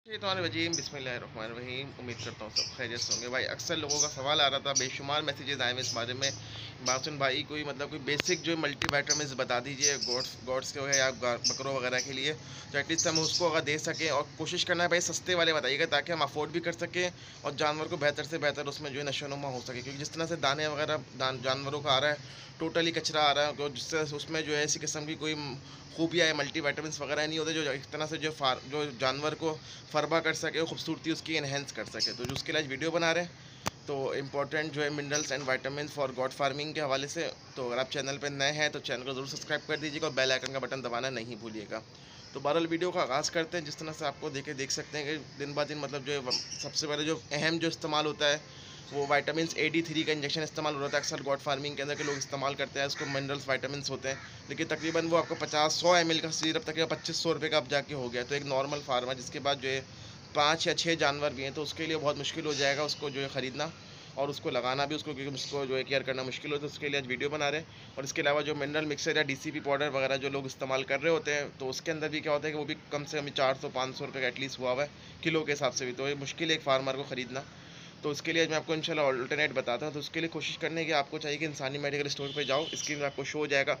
वजीम बिस्मिल्लाहिर्रहमानिर्रहीम। उम्मीद करता हूँ सब खैरियत से होंगे। भाई अक्सर लोगों का सवाल आ रहा था, बेशुमार मैसेजेस आए हुए इस बारे में। मासूम भाई कोई कोई बेसिक जो मल्टीवाइटामिन्स बता दीजिए गोड्स के हो या बकरों वगैरह के लिए, तो एटलीस्ट हम उसको अगर दे सकें। और कोशिश करना है भाई सस्ते वाले बताइएगा ताकि हम अफोर्ड भी कर सकें और जानवर को बेहतर से बेहतर उसमें जो है नशोनुमा हो सके। क्योंकि जिस तरह से दाने वगैरह जानवरों का आ रहा है, टोटली कचरा आ रहा है, जिससे उसमें जो है ऐसी किस्म की कोई खूबियाँ या मल्टीवाइटामिन्स वगैरह नहीं होते जो एक तरह से जो जानवर को फरबा कर सके, खूबसूरती उसकी इन्हेंस कर सके। तो जो उसके लिए आज वीडियो बना रहे हैं, तो इम्पॉर्टेंट जो है minerals and vitamin for good farming के हवाले से। तो अगर आप चैनल पर नए हैं तो चैनल को ज़रूर सब्सक्राइब कर दीजिएगा और बेल आइकन का बटन दबाना नहीं भूलिएगा। तो बहरहाल वीडियो का आगाज़ करते हैं। जिस तरह से आपको देख सकते हैं कि दिन ब दिन जो है सबसे पहले जो अहम जो इस्तेमाल होता है वो वाइटामिन AD3 का इंजेक्शन इस्तेमाल हो रहा था। अक्सर गॉड फार्मिंग के अंदर के लोग इस्तेमाल करते हैं उसको। मिनरल्स वाइटामिन होते हैं, लेकिन तकरीबन वो आपको 50-100 ml का सिरप तकरीबन 2500 रुपये का अब जाके हो गया। तो एक नॉर्मल फार्मर जिसके बाद जो है 5 या 6 जानवर भी हैं, तो उसके लिए बहुत मुश्किल हो जाएगा उसको जो है ख़रीदना और उसको लगाना भी उसको, क्योंकि उसको जो है केयर करना मुश्किल हो। तो उसके लिए आज वीडियो बना रहे हैं। और इसके अलावा जो मिनरल मिक्सर या DCP पाउडर वगैरह जो लोग इस्तेमाल कर रहे होते हैं, तो उसके अंदर भी क्या होता है कि वो भी कम से कम 400-500 रुपये का एटलीस्ट हुआ है किलो के हिसाब से भी। तो ये मुश्किल है एक फार्मर को ख़रीदना। तो उसके लिए आज मैं आपको इंशाल्लाह ऑल्टरनेट बताता हूँ। तो उसके लिए कोशिश करने की आपको चाहिए कि इंसानी मेडिकल स्टोर पे जाओ, स्क्रीन में आपको शो हो जाएगा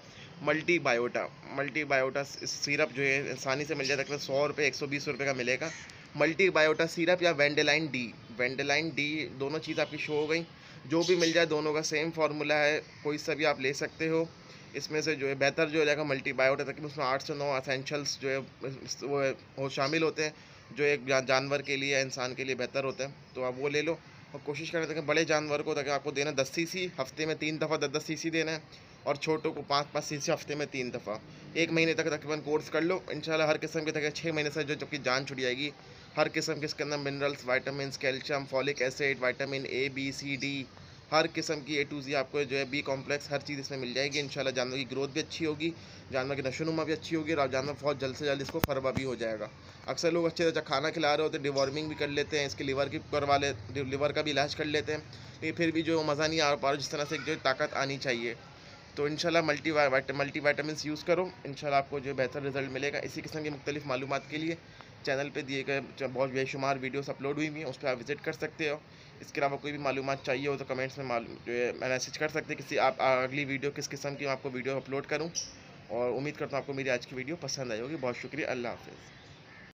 मल्टी बायोटा सिरप जो है इंसानी से मिल जाता है तकरीबन 100 रुपये 120 रुपये का मिलेगा। मल्टी बायोटा सिरप या वेंडेलाइन डी दोनों चीज़ आपकी शो हो गई। जो भी मिल जाए दोनों का सेम फार्मूला है, कोई सा भी आप ले सकते हो। इसमें से जो है बेहतर जो हो जाएगा मल्टी बायोटा, तकरीबन उसमें 8 से 9 असेंशल्स जो है वो शामिल होते हैं जो एक जानवर के लिए या इंसान के लिए बेहतर होते हैं। तो आप वो ले लो और कोशिश करें ताकि बड़े जानवर को ताकि आपको देना 10 सीसी हफ्ते में 3 दफ़ा 10-10 सीसी देना है, और छोटों को 5-5 सीसी हफ्ते में 3 दफ़ा। 1 महीने तक तकरीबन कोर्स कर लो इंशाल्लाह। हर किस्म के तक 6 महीने से जो जबकि जान छुट जाएगी। हर किस्म के इसके अंदर minerals, vitamin, calcium, folic acid, vitamin A B C D, हर किस्म की A to Z आपको जो है B कॉम्प्लेक्स हर चीज़ इसमें मिल जाएगी इंशाल्लाह। जानवर की ग्रोथ भी अच्छी होगी, जानवर की नशोनुमा भी अच्छी होगी और जानवर बहुत जल्द से जल्द इसको फरबा भी हो जाएगा। अक्सर लोग अच्छे से खाना खिला रहे होते हैं, डिवॉर्मिंग भी कर लेते हैं, इसके लिवर की करवा ले लिवर का भी इलाज कर लेते हैं, लेकिन फिर भी जो मज़ा नहीं आ पा रहा जिस तरह से जो ताकत आनी चाहिए। तो इंशाल्लाह मल्टीवाइटामिन्स यूज़ करो, इंशाल्लाह आपको जो बेहतर रिजल्ट मिलेगा। इसी किस्म की मुख्तलिफ मालूमात के लिए चैनल पे दिए गए बहुत बेशुमार वीडियोस अपलोड हुई हुई हैं, उस पर आप विज़िट कर सकते हो। इसके अलावा कोई भी मालूमात चाहिए हो तो कमेंट्स में जो है मैसेज कर सकते हैं किसी आप अगली वीडियो किस किस्म की आपको वीडियो अपलोड करूँ। और उम्मीद करता हूँ आपको मेरी आज की वीडियो पसंद आई होगी। बहुत शुक्रिया, अल्लाह हाफ़िज़।